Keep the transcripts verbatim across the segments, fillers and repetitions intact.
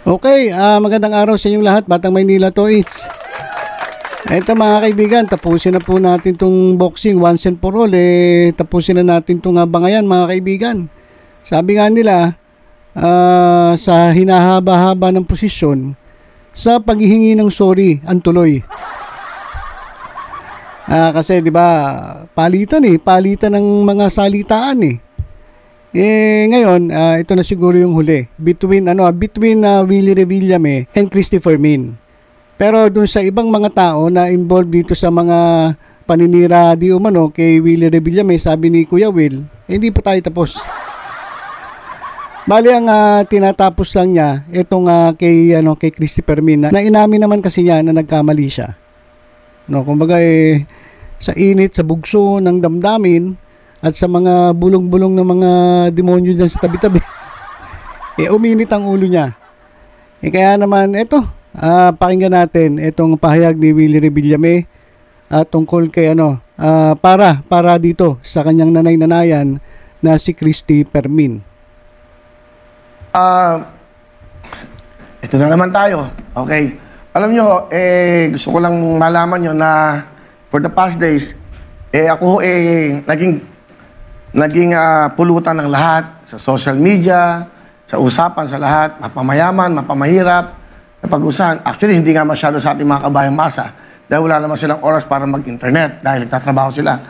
Okay, ah, magandang araw sa inyong lahat, Batang Maynila to it's. Ito mga kaibigan, tapusin na po natin tong boxing once and for all. Eh, tapusin na natin tong bangayan mga kaibigan. Sabi nga nila, ah, sa hinahaba-haba ng posisyon, sa paghihingi ng sorry, ang tuloy. Ah, kasi 'di ba, palitan eh, palitan ng mga salitaan eh. Eh ngayon, uh, ito na siguro yung huli between ano, between uh, Willie Revillame and Christopher Min. Pero dun sa ibang mga tao na involved dito sa mga paninira di umano kay Willie Revillame, sabi ni Kuya Will, eh, hindi pa tayo tapos. Bali ang uh, tinatapos lang niya itong uh, kay ano kay Christopher Min na, na inamin naman kasi niya na nagkamali siya. No, kumbaga eh, sa init sa bugso ng damdamin at sa mga bulong-bulong ng mga demonyo dyan sa tabi-tabi, eh uminit ang ulo niya. Eh kaya naman, eto, uh, pakinggan natin itong pahayag ni Willie Revillame at uh, tungkol kay ano, uh, para, para dito sa kanyang nanay-nanayan na si Christopher Min. Uh, ito na naman tayo. Okay. Alam nyo, eh, gusto ko lang malaman nyo na for the past days, eh ako eh, naging naging uh, pulutan ng lahat sa social media, sa usapan sa lahat, mapamayaman, mapamahirap, napag-usahan. Actually, hindi nga masyado sa ating mga kabayang masa dahil wala naman silang oras para mag-internet dahil nagtatrabaho sila.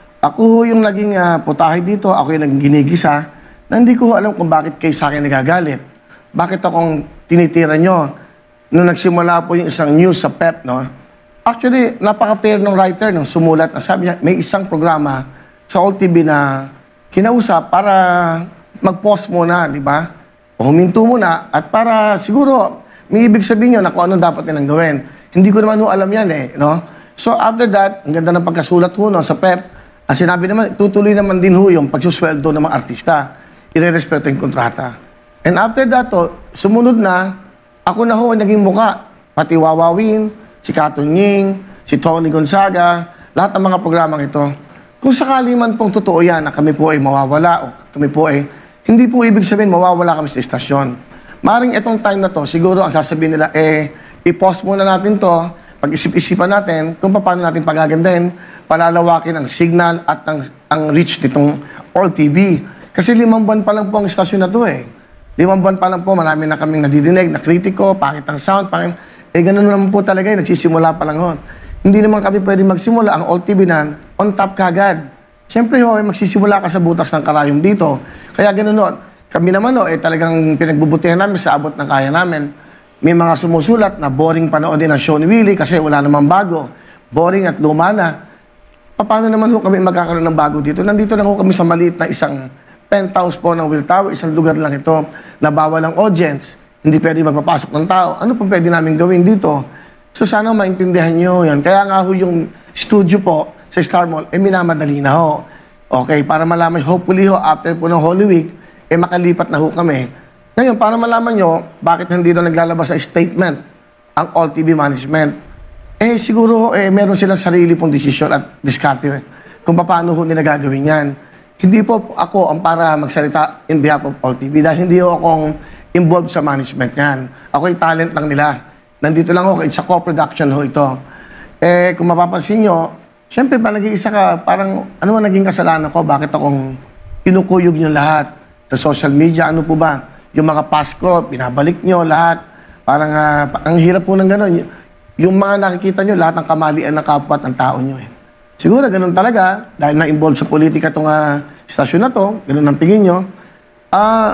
Ako yung naging uh, putahe dito, ako yung naging ginigisa na hindi ko alam kung bakit kayo sa akin nagagalit. Bakit akong tinitira nyo? Nung nagsimula po yung isang news sa P E P, no? Actually, napaka-fair ng writer nung sumulat na sabi niya, may isang programa sa O T V na kinausap para mag-pause muna, di ba? O huminto muna at para siguro may ibig sabihin nyo na kung ano dapat nilang gawin. Hindi ko naman ho alam yan eh, no? So after that, ang ganda ng pagkasulat ho no, sa P E P, ang sinabi naman, tutuloy naman din ho yung pagsusweldo ng mga artista. Ire-respeto yung kontrata. And after that ho, sumunod na, ako na ho naging muka. Pati Wawawin, si Katon Ying, si Tony Gonzaga, lahat ng mga programang ito. Kung sakali man pong totoo yan na kami po ay mawawala o kami po ay, hindi po ibig sabihin mawawala kami sa istasyon. Maring itong time na to, siguro ang sasabihin nila, eh, i-pause muna natin to, pag-isip-isipan natin kung paano natin pagagandahin, palalawakin ang signal at ang, ang reach nitong All T V. Kasi limang buwan pa lang po ang istasyon na to eh. Limang buwan pa lang po, marami na kaming nadidinig, na kritiko, pangit ang sound, pangit. Eh, ganun naman po talaga eh, nagsisimula pa lang ho. Hindi naman kami pwede magsimula ang All T V na on top kagad. Siyempre ho, eh, magsisimula ka sa butas ng karayom dito. Kaya ganun ho, kami naman ho, eh, talagang pinagbubutihan namin sa abot ng kaya namin. May mga sumusulat na boring panoodin ang show ni Willie kasi wala namang bago. Boring at luma na. Paano naman ho kami magkakaroon ng bago dito? Nandito lang ho kami sa maliit na isang penthouse po ng Will Tower. Isang lugar lang ito na bawal ang audience. Hindi pwede magpapasok ng tao. Ano pa pwede namin gawin dito? So sana maintindihan nyo yan. Kaya nga ho yung studio po sa Star Mall, eh minamadali na ho. Okay, para malaman, hopefully ho, after po ng Holy Week, eh makalipat na ho kami. Ngayon, para malaman nyo, bakit hindi doon naglalabas sa statement ang All T V management? Eh siguro, eh meron silang sarili pong desisyon at diskarte eh, kung paano ho nila gagawin yan. Hindi po ako ang para magsalita in behalf of All T V dahil hindi ho akong involved sa management yan. Ako yung talent lang nila. Nandito lang ako, it's a co-production ho ito. Eh, kung mapapansin nyo, syempre pa nag-iisa ka, parang ano man naging kasalanan ko, bakit akong kinukuyog nyo lahat sa social media, ano po ba? Yung mga Pasko, binabalik nyo lahat. Parang, uh, ang hirap po ng gano'n. Yung mga nakikita nyo, lahat ng kamalian ng kapwa at ng tao nyo eh. Siguro, ganun talaga, dahil na-involve sa politika itong uh, stasyon na to, ganun ang tingin nyo. Ah, uh,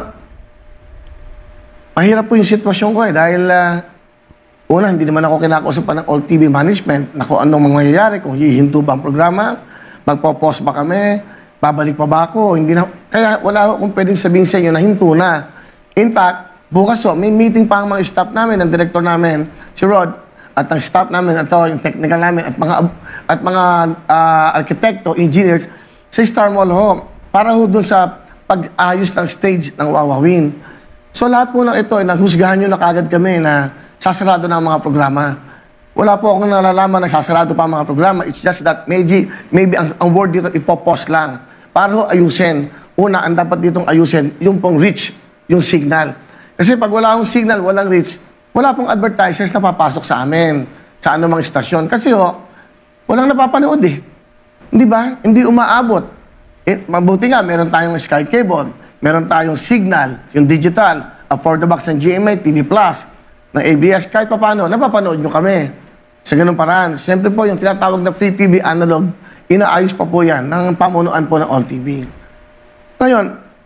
mahirap po yung sitwasyon ko eh, dahil uh, una, hindi naman ako kinakausapan ng All T V management na kung anong mangyayari, kung hihinto ba ang programa, magpo-pause ba kami, babalik pa ba ako, hindi na, kaya wala akong pwedeng sabihin sa inyo na hinto na. In fact, bukas so, may meeting pa ang mga staff namin, ang director namin, si Rod, at ang staff namin, at yung technical namin, at mga at mga uh, arkitekto, engineers, sa Star Mall ho, para ho dun sa pag-ayos ng stage ng Wawawin. So lahat po ng ito, eh, naghusgahan nyo na kagad kami na sasarado na ang mga programa. Wala po akong nalalaman na sasarado pa ang mga programa. It's just that maybe, maybe ang, ang word dito ipopost lang. Para ho ayusin. Una, ang dapat ditong ayusin, yung pong reach, yung signal. Kasi pag wala akong signal, walang reach, wala pong advertisers na papasok sa amin, sa anumang istasyon. Kasi ho, walang napapanood eh. Hindi ba? Hindi umaabot. Eh, mabuti nga, meron tayong Sky Cable, meron tayong Signal, yung digital, for the box ng G M A, T V Plus, ng A B S, kahit pa paano, napapanood nyo kami. Sa ganung paraan. Siyempre po, yung tinatawag na free T V analog, inaayos pa po yan ng pamunuan po ng All T V. Ngayon,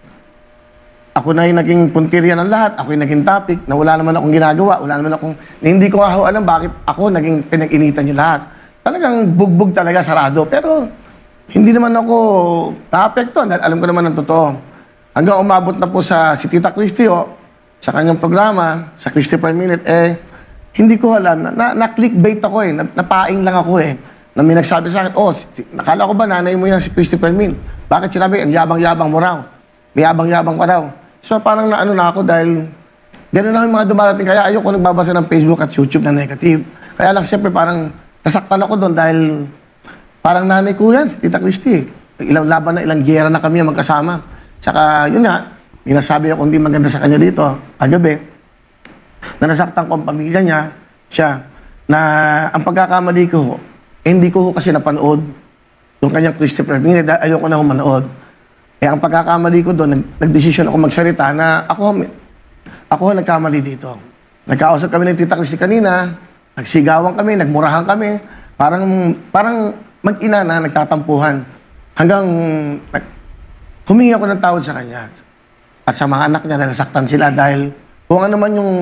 ako na yung naging puntirya ng lahat, ako yung naging topic, na wala naman akong ginagawa, wala naman akong, na hindi ko nga alam bakit ako naging pinag-initan nyo lahat. Talagang bugbog talaga, sarado. Pero, hindi naman ako naapektuhan dahil alam ko naman ang totoo. Hanggang umabot na po sa si Tita Christy, oh, sa kanyang programa, sa Christy Per Minute, eh, hindi ko alam, na, na, na-clickbait ako eh, na, napaing lang ako eh, na may nagsabi sa akin, oh, si, nakala ko ba nanay mo yan si Christy Per Minute? Bakit sinabi, ang yabang-yabang mo raw? May yabang-yabang ka raw. So parang naano na ako dahil, gano'n lang yung mga dumarating, kaya ayoko nagbabasa ng Facebook at YouTube na negative. Kaya lang siyempre parang, nasaktan ako doon dahil, parang nanay ko yan, si Tita Christy. Ilang laban na, ilang gera na kami magkasama. Tsaka, yun nga, minasabi ako hindi maganda sa kanya dito, kagabi, na nasaktan ko ang pamilya niya, siya, na ang pagkakamali ko, eh, hindi ko kasi napanood yung kanyang Christopher Minute, dahil ayoko na humanood. Eh, ang pagkakamali ko doon, nag nagdesisyon ako magsalita na ako, ako nagkamali dito. Nagkausap kami ng Tita Christy kanina, nagsigawan kami, nagmurahan kami, parang, parang mag-ina na nagtatampuhan. Hanggang, nag, humingi ako ng tawad sa kanya. At sa mga anak niya, nasaktan sila dahil kung ano man yung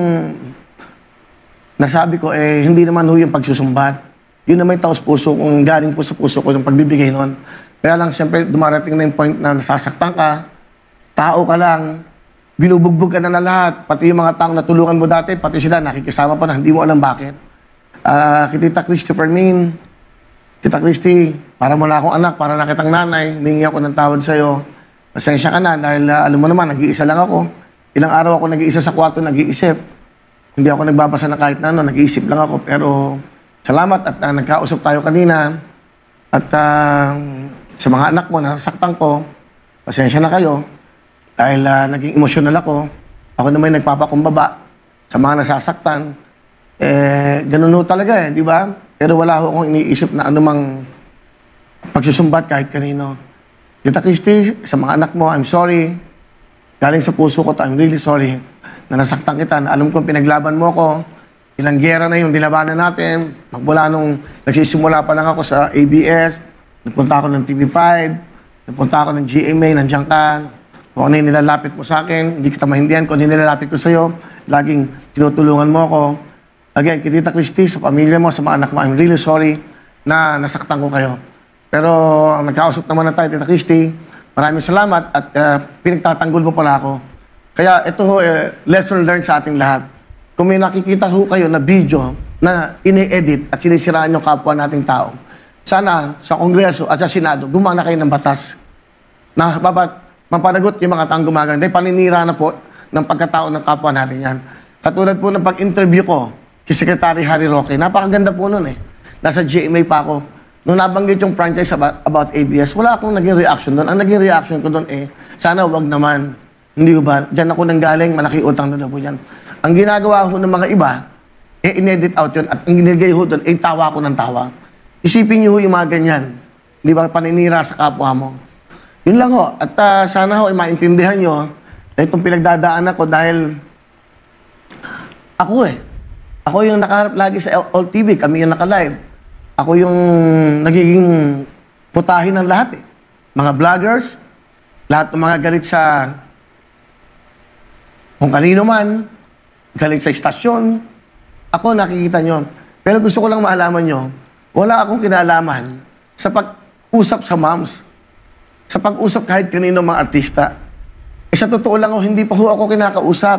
nasabi ko, eh, hindi naman ho yung pagsusumbat. Yun naman yung taos puso kung galing po sa puso ko yung pagbibigay noon. Kaya lang, siyempre, dumarating na yung point na nasasaktan ka, tao ka lang, binubugbog ka na na lahat, pati yung mga taong natulungan mo dati, pati sila nakikisama pa na, hindi mo alam bakit. Uh, Tita Christopher Min, Tita Christy, para mo na akong anak, para na kitang nanay, humingi ako ng tawad sa'yo. Pasensya ka na dahil uh, alam mo naman, nag-iisa lang ako. Ilang araw ako nag-iisa sa kwarto, nag-iisip. Hindi ako nagbabasa na kahit na ano, nag-iisip lang ako. Pero salamat at uh, nagkausap tayo kanina. At uh, sa mga anak mo, nasaktan ko, pasensya na kayo. Dahil uh, naging emosyonal ako. Ako naman nagpapakumbaba sa mga nasasaktan. Eh, ganun ho talaga eh, di ba? Pero wala ho akong iniisip na anumang pagsusumbat kahit kanino. Tita Christy, sa mga anak mo, I'm sorry. Galing sa puso ko to, I'm really sorry na nasaktan kita, na alam kong pinaglaban mo ko. Ilang gera na yung dilabanan natin. Magmula nung nagsisimula pa lang ako sa A B S, nagpunta ako ng T V five, nagpunta ako ng G M A, nandiyan ka. Kung ano yung nilalapit mo sa akin, hindi kita mahindihan. Kung ano yung nilalapit ko sa'yo, laging tinutulungan mo ako. Again, kay Tita Christy, sa pamilya mo, sa mga anak mo, I'm really sorry na nasaktan ko kayo. Pero ang nagkausap naman na tayo, Tita Christy, maraming salamat at uh, pinagtatanggol mo pala ako. Kaya ito ho, uh, lesson learned sa ating lahat. Kung may nakikita ho kayo na video na ini-edit at sinisiraan yung kapwa nating tao, sana sa Kongreso at sa Senado, gumana kayo ng batas na babat mapanagot yung mga taong gumagana. Dahil paninira na po ng pagkatao ng kapwa natin yan. Katulad po ng pag-interview ko si Secretary Harry Roque, napakaganda po nun eh. Nasa G M A pa ako. Nung nabanggit yung franchise about, about A B S, wala akong naging reaction doon. Ang naging reaction ko doon eh, sana wag naman. Hindi ko ba? Diyan ako nanggaling, malaki utang na daw po yan. Ang ginagawa ko ng mga iba, eh, in-edit out yun. At ang ginigay ko doon, eh, tawa ko ng tawa. Isipin niyo yung mga ganyan. Di ba? Paninira sa kapwa mo. Yun lang ho. At uh, sana ho, eh, maintindihan nyo, eh, itong pinagdadaan ako dahil ako eh. Ako yung nakaharap lagi sa All T V. Kami yung naka-live. Ako yung nagiging putahin ng lahat eh. Mga vloggers, lahat ng mga galit sa kung kanino man, galit sa istasyon. Ako nakikita nyo. Pero gusto ko lang maalaman nyo, wala akong kinalaman sa pag-usap sa moms. Sa pag-usap kahit kanino mga artista. Eh sa totoo lang, oh, hindi pa ho ako kinakausap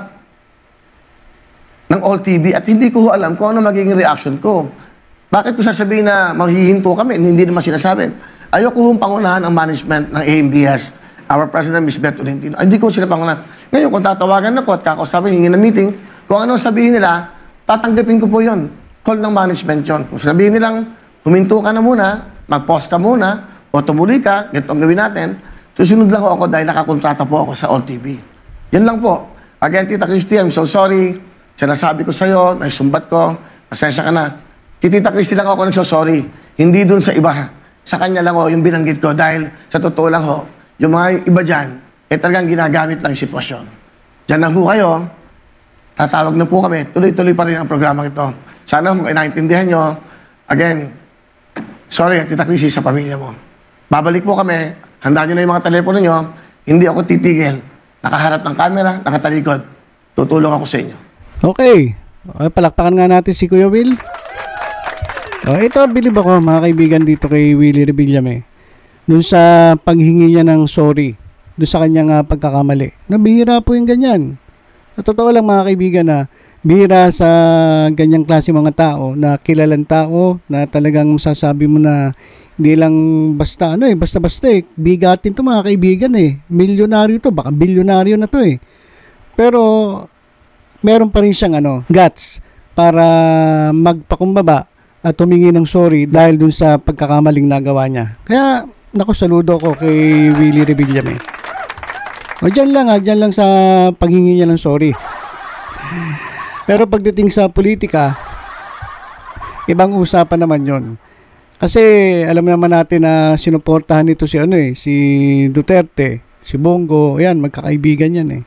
ng All T V at hindi ko ho alam kung ano magiging reaction ko. Bakit ko sasabihin na maghihinto kami? Hindi naman sinasabi. Ayoko hong pangunahan ang management ng A M B S. Our President, Miz Beth Tolentino. Ay, hindi ko sila pangunahan. Ngayon, kung tatawagan ako at kakausapin, hingin na meeting, kung ano sabihin nila, tatanggapin ko po yun. Call ng management yun. Kung sabihin nilang, huminto ka na muna, mag-pause ka muna, o tumuli ka, ganito ang gawin natin, susunod lang ako dahil nakakontrata po ako sa All T V. Yan lang po. Again, Tita Christy, I'm so sorry. Sinasabi ko sa'yo, naisumbat ko, pasensya ka na. Kay Tita Christy lang ako nagsosorry. Hindi dun sa iba. Sa kanya lang ho, yung binanggit ko. Dahil sa totoo lang ho, yung mga iba dyan, eh talagang ginagamit lang yung sitwasyon. Diyan na po kayo, tatawag na po kami, tuloy-tuloy pa rin ang programa ito. Sana kung inaintindihan nyo, again, sorry, Tita Chrissy, sa pamilya mo. Babalik po kami, handaan nyo na yung mga telepono nyo, hindi ako titigil. Nakaharap ng camera, nakatalikod. Tutulong ako sa inyo. Okay. Okay, palakpakan nga natin si Kuya Will. Oh, ito, bilib ako mga kaibigan dito kay Willie Rebillame. Doon sa paghingi niya ng sorry. Doon sa kanyang uh, pagkakamali. Nabihira po yung ganyan. At totoo lang mga kaibigan na bihira sa ganyang klase mga tao na kilalang tao na talagang masasabi mo na hindi lang basta ano eh, basta-basta eh. Bigatin to mga kaibigan eh. Milyonaryo to, baka bilyonaryo na to eh. Pero meron pa rin siyang ano, guts para magpakumbaba at humingi ng sorry dahil dun sa pagkakamaling nagawa niya. Kaya, naku, saludo ko kay Willie Rebillame. O dyan lang ha, dyan lang sa paghingi niya ng sorry. Pero pagdating sa politika, ibang usapan naman yon. Kasi alam naman natin na sinuportahan nito si ano eh, si Duterte, si Bongo, ayan, magkakaibigan yan eh.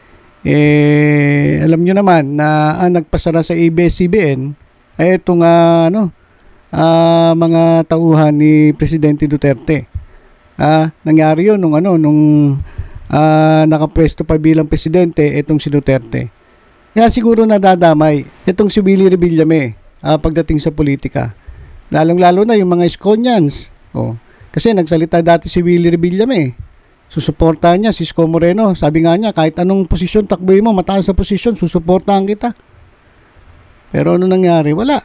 Eh, alam nyo naman na ang nagpasara sa A B S C B N ay itong uh, ano, uh, mga tauhan ni Presidente Duterte. Ah, nangyari yun nung ano, nung uh, nakapwesto pa bilang presidente itong si Duterte. Kaya siguro nadadamay itong si Willie Rebillame uh, pagdating sa politika. Lalong-lalo na yung mga Esconians. Oh, kasi nagsalita dati si Willie Rebillame. Susuportahan niya si Isko Moreno. Sabi nga niya, kahit anong posisyon takboy mo, mataas sa posisyon, susuportahan kita. Pero ano nangyari? Wala.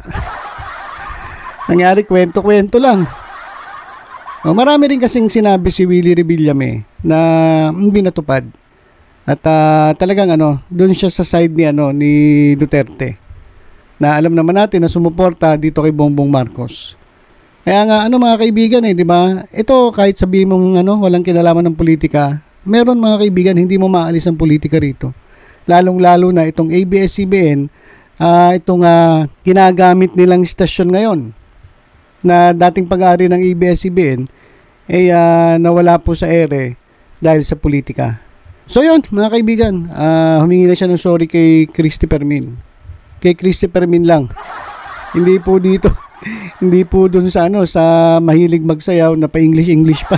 Nangyari, kwento-kwento lang. O, marami rin kasing sinabi si Willie Rebillame na hindi natupad. At uh, talagang ano, doon siya sa side ni ano ni Duterte. Na alam naman natin na sumuporta dito kay Bongbong Marcos. Kaya nga ano mga kaibigan eh, di ba? Ito kahit sabihin mong ano, walang kinalaman ng politika, meron mga kaibigan hindi mo maalis ang politika rito. Lalong-lalo na itong A B S C B N, uh, itong uh, ginagamit nilang istasyon ngayon na dating pag-aari ng A B S C B N ay uh, nawala po sa ere dahil sa politika. So yun mga kaibigan, uh, humingi na siya ng sorry kay Christy Permin. Kay Christy Permin lang. Hindi po dito. Hindi po dun sa ano, sa mahilig magsayaw na pa-English English pa.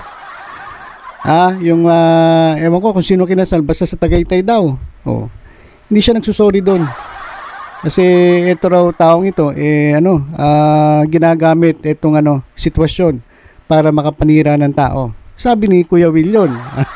Ha, yung uh, ewan ko kung sino kinasal, basta sa Tagaytay daw. Oh. Hindi siya nagsusorry doon. Kasi ito raw taong ito eh ano, uh, ginagamit itong ano, sitwasyon para makapanira ng tao. Sabi ni Kuya Will yun.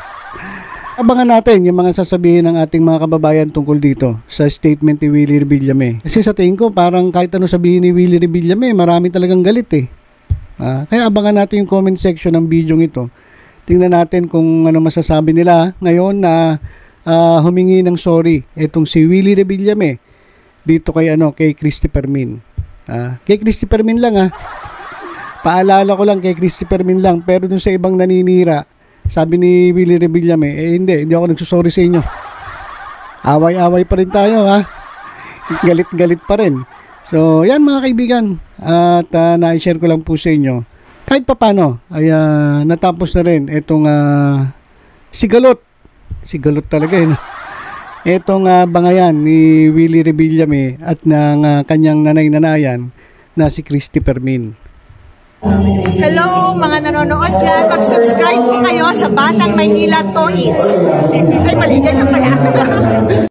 Abangan natin yung mga sasabihin ng ating mga kababayan tungkol dito sa statement ni Willie Rebillame. Kasi sa tingin ko parang kahit ano sabihin ni Willie Rebillame, marami talagang galit eh. Ah, kaya abangan natin yung comment section ng video ito. Tingnan natin kung ano masasabi nila ngayon na uh, humingi ng sorry itong si Willie Rebillame dito kay ano kay Christy Permin. Ah, kay Christy Permin lang ah. Paalala ko lang kay Christy Permin lang, pero dun sa ibang naninira, sabi ni Willie Rebillame, eh hindi, hindi ako nagsusorry sa inyo. Away-away pa rin tayo ha. Galit-galit pa rin. So, yan mga kaibigan. At uh, na-share ko lang po sa inyo. Kahit papano, ay uh, natapos na rin itong uh, sigalot. Sigalot talaga yun. Itong uh, bangayan ni Willie Rebillame at ng uh, kanyang nanay-nanayan na si Christy Permin. Hello mga nanonood dyan, mag-subscribe po kayo sa Batang Maynila Toys. Ay, mali, ganyan pala.